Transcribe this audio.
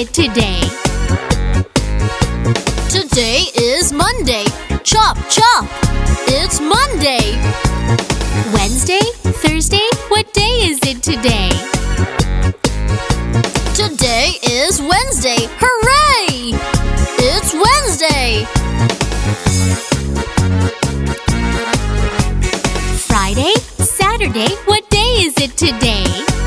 it today? Today is Monday. Chop, chop! It's Monday. Wednesday? Thursday? What day is it today? Today is Wednesday. Hurray! It's Wednesday. Friday? Saturday? What day is it today?